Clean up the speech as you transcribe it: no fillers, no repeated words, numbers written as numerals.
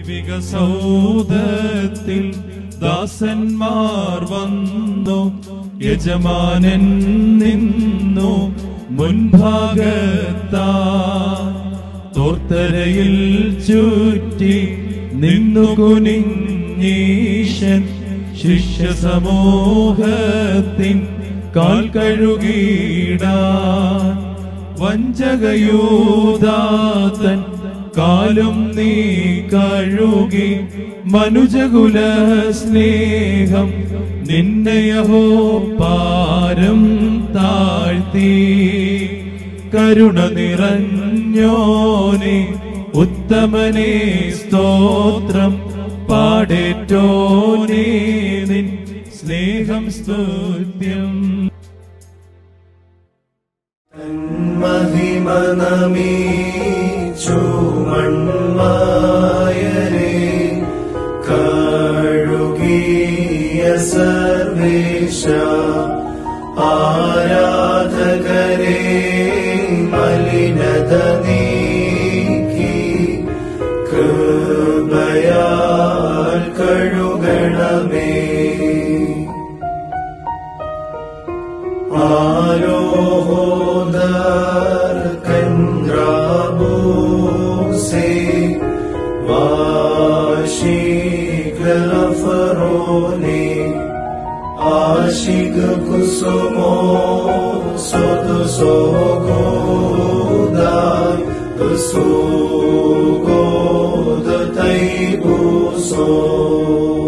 ദൈവിക സൗധത്തിൽ ദാസന്മാർ വന്നു, യജമാനൻ നിന്നു മുൻഭാഗത്താ. തോർത്തരയിൽ ചുറ്റി നിന്നു കുനിഞ്ഞീശൻ, ശിഷ്യ സമൂഹത്തിൻ കാൽ കഴുകിടാൻ. വഞ്ചകയൂദാതൻ കാലും നീ കഴുകി, മനുജകുല സ്നേഹം നിന്നെയഹോ പാരം താഴ്ത്തി. കരുണ നിറഞ്ഞോനെ ഉത്തമനേ സ്തോത്രം, പാടേറ്റോനേ നിൻ സ്നേഹം സ്തുത്യം. മഹിമനമീച്ചു മൺമായരെ കഴുകിയ സർവേശ, ആരാധകരെ മലിനത നീക്കി കൃപയാൽ കഴുകണമേ. ആരോഹോദർ കന്ദ്രാബൂസേ വാശികലഫറോനെ, ആശിക കുസുമോ സ്വതുസോഗോദായ് തുസോഗോദ തൈബുസോ.